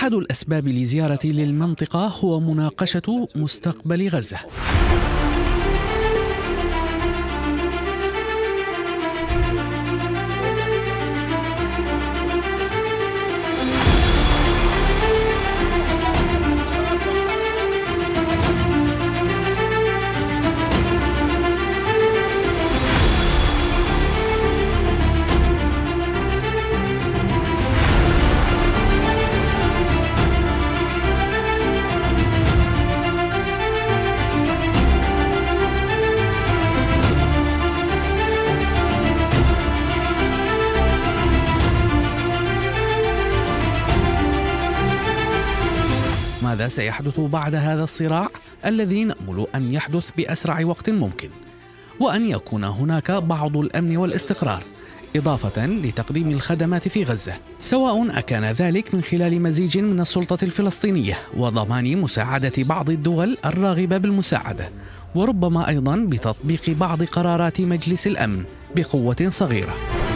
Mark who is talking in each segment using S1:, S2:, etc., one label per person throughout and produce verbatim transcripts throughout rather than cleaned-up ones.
S1: أحد الأسباب لزيارتي للمنطقة هو مناقشة مستقبل غزة. ماذا سيحدث بعد هذا الصراع الذي نأمل أن يحدث بأسرع وقت ممكن، وأن يكون هناك بعض الأمن والاستقرار إضافة لتقديم الخدمات في غزة، سواء أكان ذلك من خلال مزيج من السلطة الفلسطينية وضمان مساعدة بعض الدول الراغبة بالمساعدة، وربما أيضا بتطبيق بعض قرارات مجلس الأمن بقوة صغيرة.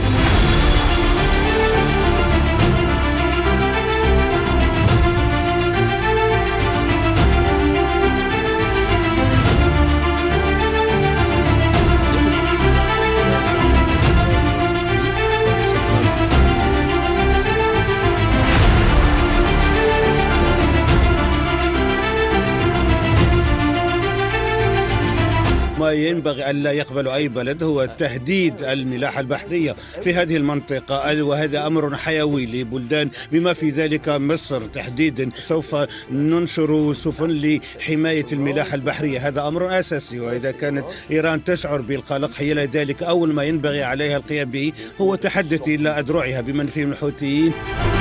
S2: ما ينبغي أن لا يقبل أي بلد هو تهديد الملاحة البحرية في هذه المنطقة، وهذا أمر حيوي لبلدان بما في ذلك مصر تحديدا. سوف ننشر سفن لحماية الملاحة البحرية، هذا أمر أساسي، وإذا كانت إيران تشعر بالقلق حيال ذلك أول ما ينبغي عليها القيام به هو تحدث إلى أذرعها بمن فيهم الحوثيين.